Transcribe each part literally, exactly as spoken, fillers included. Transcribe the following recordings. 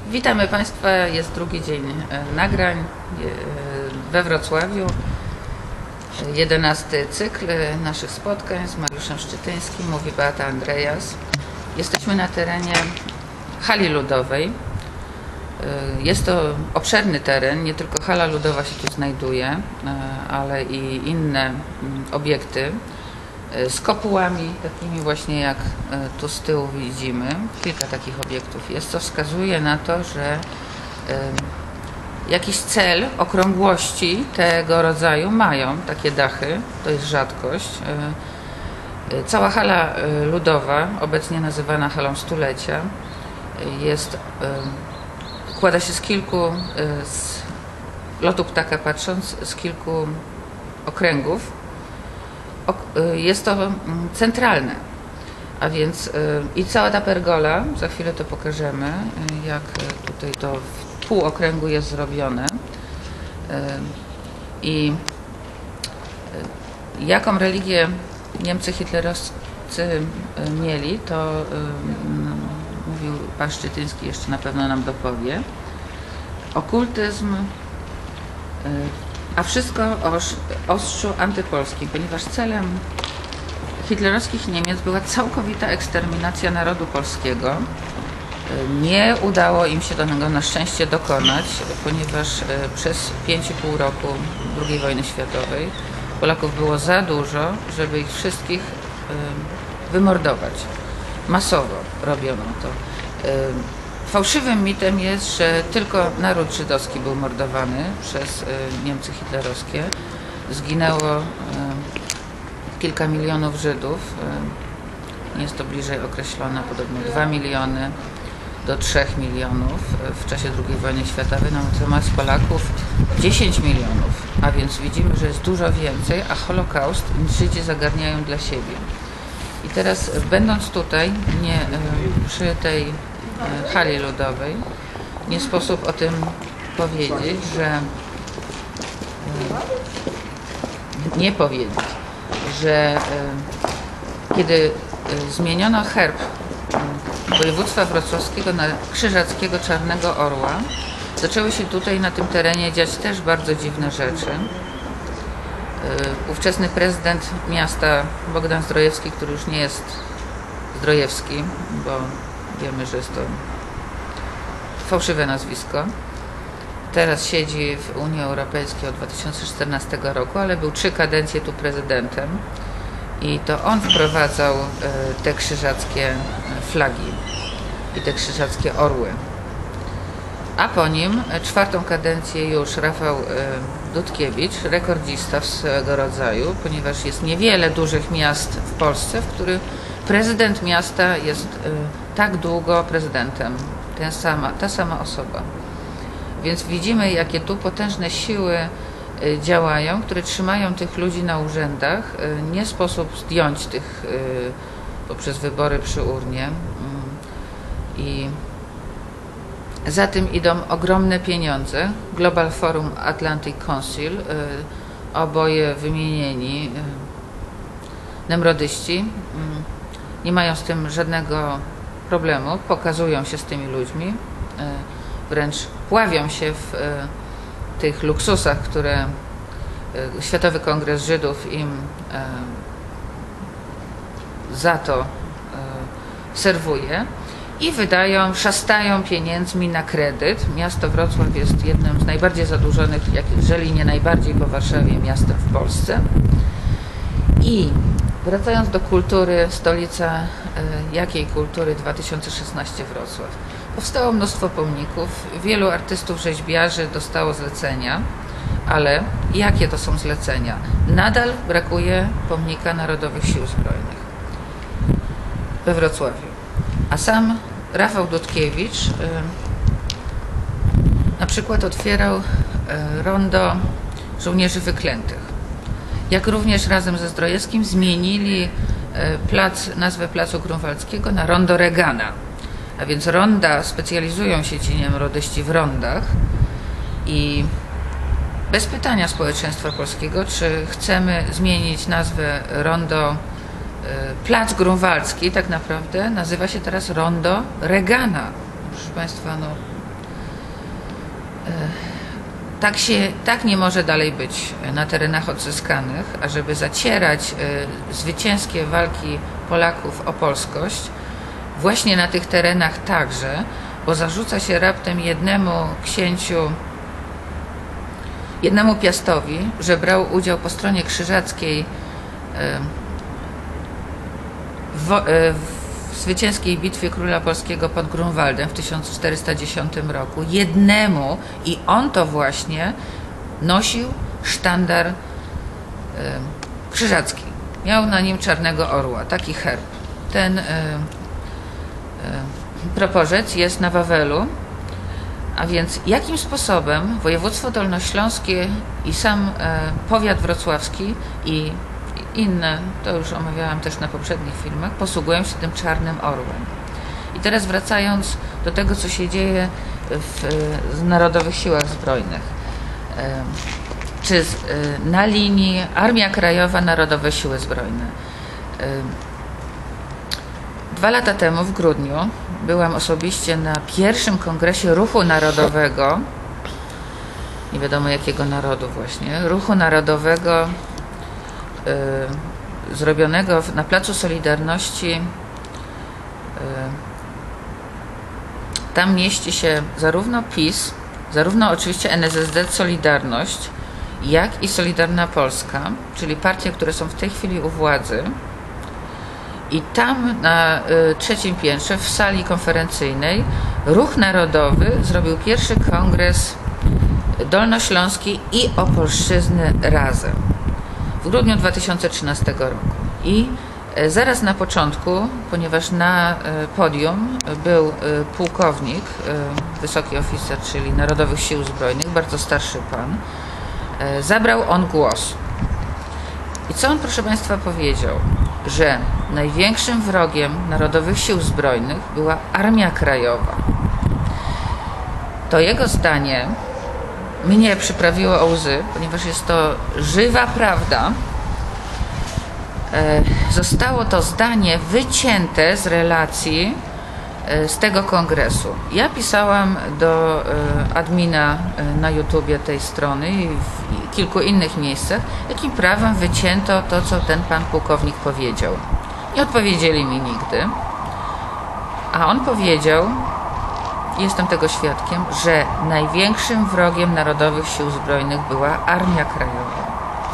Witamy Państwa, jest drugi dzień nagrań we Wrocławiu. Jedenasty cykl naszych spotkań z Mariuszem Szczytyńskim, mówi Beata Andreas. Jesteśmy na terenie hali ludowej. Jest to obszerny teren, nie tylko hala ludowa się tu znajduje, ale i inne obiekty z kopułami, takimi właśnie jak tu z tyłu widzimy. Kilka takich obiektów jest, co wskazuje na to, że jakiś cel, okrągłości tego rodzaju mają takie dachy, to jest rzadkość. Cała hala ludowa, obecnie nazywana halą stulecia, jest, składa się z kilku, z lotu ptaka patrząc, z kilku okręgów. Jest to centralne, a więc i cała ta pergola, za chwilę to pokażemy, jak tutaj to w pół okręgu jest zrobione i jaką religię Niemcy hitlerowscy mieli, to mówił pan Szczytyński, jeszcze na pewno nam dopowie. Okultyzm, a wszystko o ostrzu antypolskim, ponieważ celem hitlerowskich Niemiec była całkowita eksterminacja narodu polskiego. Nie udało im się tego na szczęście dokonać, ponieważ przez pięć i pół roku drugiej wojny światowej Polaków było za dużo, żeby ich wszystkich wymordować. Masowo robiono to. Fałszywym mitem jest, że tylko naród żydowski był mordowany przez Niemcy hitlerowskie. Zginęło kilka milionów Żydów. Nie jest to bliżej określone, podobno dwa miliony do trzech milionów w czasie drugiej wojny światowej, natomiast Polaków dziesięć milionów, a więc widzimy, że jest dużo więcej, a Holokaust Żydzi zagarniają dla siebie. I teraz, będąc tutaj, nie, przy tej hali ludowej, nie sposób o tym powiedzieć, że nie powiedzieć, że kiedy zmieniono herb województwa wrocławskiego na krzyżackiego Czarnego Orła, zaczęły się tutaj na tym terenie dziać też bardzo dziwne rzeczy. Ówczesny prezydent miasta Bogdan Zdrojewski, który już nie jest Zdrojewski, bo wiemy, że jest to fałszywe nazwisko. Teraz siedzi w Unii Europejskiej od dwa tysiące czternastego roku, ale był trzy kadencje tu prezydentem i to on wprowadzał te krzyżackie flagi i te krzyżackie orły. A po nim czwartą kadencję już Rafał Dudkiewicz, rekordzista swego rodzaju, ponieważ jest niewiele dużych miast w Polsce, w których prezydent miasta jest tak długo prezydentem, ta sama, ta sama osoba. Więc widzimy, jakie tu potężne siły działają, które trzymają tych ludzi na urzędach. Nie sposób zdjąć tych poprzez wybory przy urnie. I za tym idą ogromne pieniądze. Global Forum Atlantic Council, oboje wymienieni nemrodyści, nie mają z tym żadnego problemu, pokazują się z tymi ludźmi, wręcz pławią się w tych luksusach, które Światowy Kongres Żydów im za to serwuje i wydają, szastają pieniędzmi na kredyt. Miasto Wrocław jest jednym z najbardziej zadłużonych, jeżeli nie najbardziej po Warszawie, miastem w Polsce. I wracając do kultury, stolica jakiej kultury? dwa tysiące szesnasty Wrocław. Powstało mnóstwo pomników, wielu artystów, rzeźbiarzy dostało zlecenia, ale jakie to są zlecenia? Nadal brakuje pomnika Narodowych Sił Zbrojnych we Wrocławiu. A sam Rafał Dudkiewicz na przykład otwierał rondo żołnierzy wyklętych. Jak również razem ze Zdrojewskim zmienili plac, nazwę Placu Grunwaldzkiego na rondo Reagana. A więc ronda, specjalizują się ci nemrodyści w rondach i bez pytania społeczeństwa polskiego, czy chcemy zmienić nazwę rondo Plac Grunwaldzki, tak naprawdę nazywa się teraz rondo Reagana. Proszę Państwa, no Tak, się, tak nie może dalej być na terenach odzyskanych, ażeby zacierać zwycięskie walki Polaków o polskość właśnie na tych terenach także, bo zarzuca się raptem jednemu księciu, jednemu Piastowi, że brał udział po stronie krzyżackiej w, w zwycięskiej bitwie króla polskiego pod Grunwaldem w tysiąc czterysta dziesiątym roku. Jednemu, i on to właśnie nosił sztandar krzyżacki. Miał na nim czarnego orła, taki herb. Ten proporzec jest na Wawelu, a więc jakim sposobem województwo dolnośląskie i sam powiat wrocławski i inne, to już omawiałam też na poprzednich filmach, posługują się tym czarnym orłem. I teraz wracając do tego, co się dzieje w, w Narodowych Siłach Zbrojnych. Czy z, na linii Armia Krajowa, Narodowe Siły Zbrojne. Dwa lata temu, w grudniu, byłam osobiście na pierwszym kongresie Ruchu Narodowego, nie wiadomo jakiego narodu właśnie, Ruchu Narodowego y, zrobionego na Placu Solidarności. Y, tam mieści się zarówno PiS, zarówno oczywiście N S S D Solidarność, jak i Solidarna Polska, czyli partie, które są w tej chwili u władzy. I tam na y, trzecim piętrze, w sali konferencyjnej, Ruch Narodowy zrobił pierwszy kongres dolnośląski i Opolszczyzny razem w grudniu dwa tysiące trzynastego roku. I y, zaraz na początku, ponieważ na y, podium był y, pułkownik, y, wysoki oficer, czyli Narodowych Sił Zbrojnych, bardzo starszy pan, y, zabrał on głos. I co on, proszę Państwa, powiedział? Że największym wrogiem Narodowych Sił Zbrojnych była Armia Krajowa. To jego zdanie mnie przyprawiło o łzy, ponieważ jest to żywa prawda. Zostało to zdanie wycięte z relacji z tego kongresu. Ja pisałam do admina na YouTubie tej strony i w kilku innych miejscach, jakim prawem wycięto to, co ten pan pułkownik powiedział. Nie odpowiedzieli mi nigdy, a on powiedział, jestem tego świadkiem, że największym wrogiem Narodowych Sił Zbrojnych była Armia Krajowa.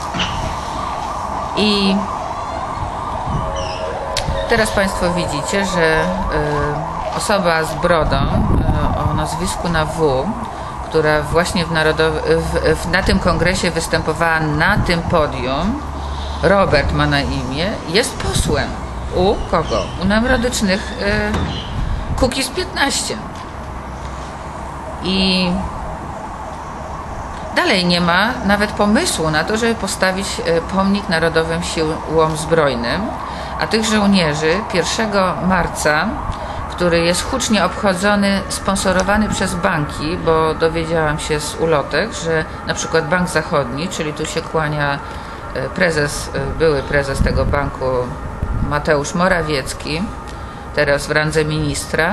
I teraz Państwo widzicie, że y, osoba z brodą y, o nazwisku na W, która właśnie w narodowy, w, w, na tym kongresie występowała na tym podium, Robert ma na imię, jest posłem. U kogo? U Narodycznych y, Kukiz piętnaście. I dalej nie ma nawet pomysłu na to, żeby postawić y, pomnik Narodowym Siłom Zbrojnym, a tych żołnierzy pierwszego marca, który jest hucznie obchodzony, sponsorowany przez banki, bo dowiedziałam się z ulotek, że na przykład Bank Zachodni, czyli tu się kłania prezes, były prezes tego banku Mateusz Morawiecki, teraz w randze ministra,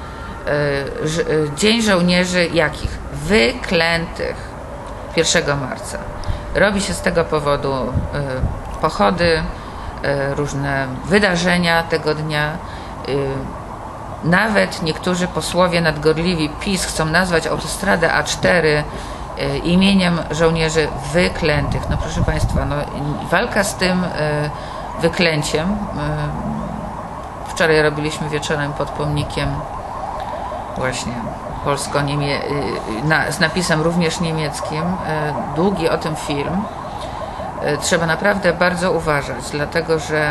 Dzień Żołnierzy jakich? Wyklętych, pierwszego marca. Robi się z tego powodu pochody, różne wydarzenia tego dnia. Nawet niektórzy posłowie nadgorliwi PiS chcą nazwać autostradę A cztery imieniem żołnierzy wyklętych. No proszę Państwa, no, walka z tym wyklęciem. Wczoraj robiliśmy wieczorem pod pomnikiem właśnie polsko-niemie na, z napisem również niemieckim. Długi o tym film. Trzeba naprawdę bardzo uważać, dlatego że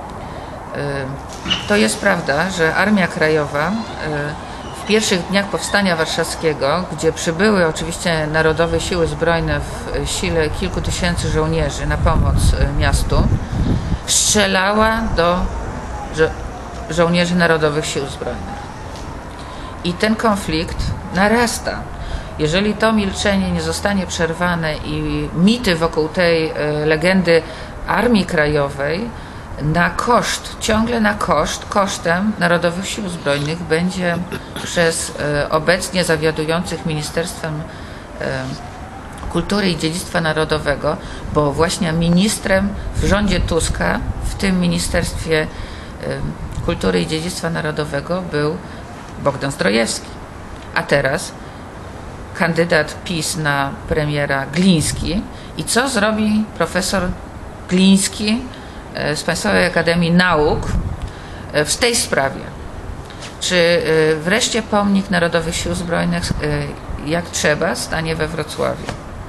to jest prawda, że Armia Krajowa w pierwszych dniach Powstania Warszawskiego, gdzie przybyły oczywiście Narodowe Siły Zbrojne w sile kilku tysięcy żołnierzy na pomoc miastu, strzelała do żo żołnierzy Narodowych Sił Zbrojnych. I ten konflikt narasta. Jeżeli to milczenie nie zostanie przerwane i mity wokół tej legendy Armii Krajowej na koszt, ciągle na koszt, kosztem Narodowych Sił Zbrojnych będzie przez obecnie zawiadujących Ministerstwem Kultury i Dziedzictwa Narodowego, bo właśnie ministrem w rządzie Tuska, w tym Ministerstwie Kultury i Dziedzictwa Narodowego był Bogdan Zdrojewski. A teraz kandydat PiS na premiera Gliński. I co zrobi profesor Gliński z Państwowej Akademii Nauk w tej sprawie? Czy wreszcie pomnik Narodowych Sił Zbrojnych jak trzeba stanie we Wrocławiu?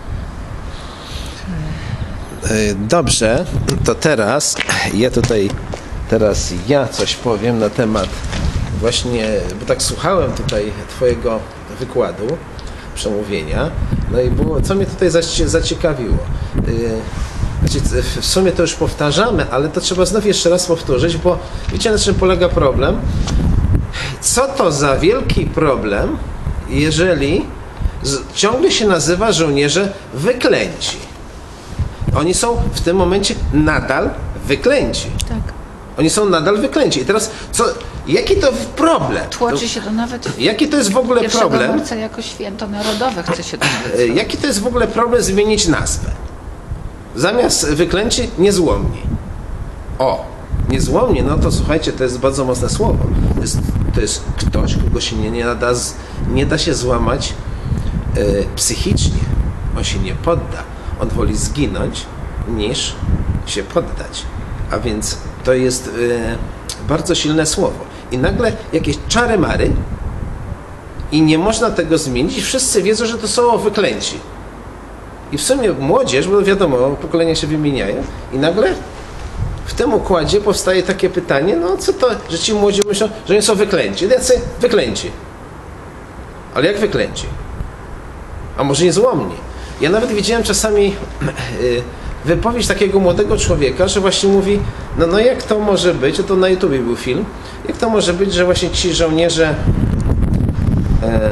Dobrze, to teraz ja tutaj teraz ja coś powiem na temat właśnie, bo tak słuchałem tutaj twojego wykładu, przemówienia, no i było, co mnie tutaj zaciekawiło. Znaczy, w sumie to już powtarzamy, ale to trzeba znów jeszcze raz powtórzyć, bo wiecie, na czym polega problem? Co to za wielki problem, jeżeli ciągle się nazywa żołnierze wyklęci? Oni są w tym momencie nadal wyklęci. Tak. Oni są nadal wyklęci. I teraz, co, jaki to problem? Tłoczy się to nawet. Jaki to jest w ogóle problem? marca jako święto narodowe chce się to nawet. Jaki to jest w ogóle problem zmienić nazwę? Zamiast wyklęci, niezłomni. O, niezłomni, no to słuchajcie, to jest bardzo mocne słowo. To jest, to jest ktoś, kogo się nie, nie, da, nie da się złamać e, psychicznie. On się nie podda. On woli zginąć, niż się poddać. A więc to jest e, bardzo silne słowo. I nagle jakieś czary-mary i nie można tego zmienić. Wszyscy wiedzą, że to są wyklęci. I w sumie młodzież, bo wiadomo, pokolenia się wymieniają i nagle w tym układzie powstaje takie pytanie, no co to, że ci młodzi myślą, że oni są wyklęci. Jacy wyklęci. Ale jak wyklęci? A może niezłomni? Ja nawet widziałem czasami wypowiedź takiego młodego człowieka, że właśnie mówi, no, no jak to może być, to na YouTubie był film, jak to może być, że właśnie ci żołnierze e,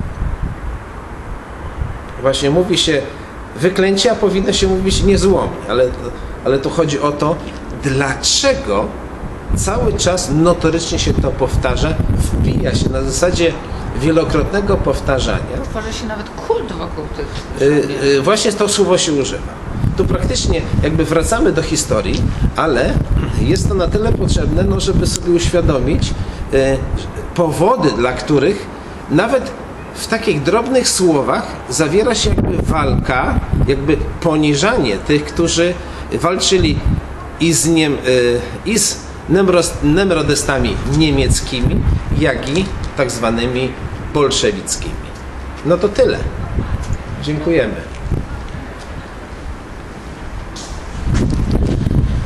właśnie mówi się wyklęci, a powinno się mówić niezłomni, ale, ale tu chodzi o to, dlaczego cały czas notorycznie się to powtarza, wbija się na zasadzie wielokrotnego powtarzania. Tworzy się nawet kult wokół tych. Yy, yy, właśnie to słowo się używa. Tu praktycznie jakby wracamy do historii, ale jest to na tyle potrzebne, no, żeby sobie uświadomić yy, powody, dla których nawet w takich drobnych słowach zawiera się jakby walka, jakby poniżanie tych, którzy walczyli i z, niem, yy, i z nemrodystami niemieckimi, jak i tak zwanymi bolszewickimi. No to tyle. Dziękujemy.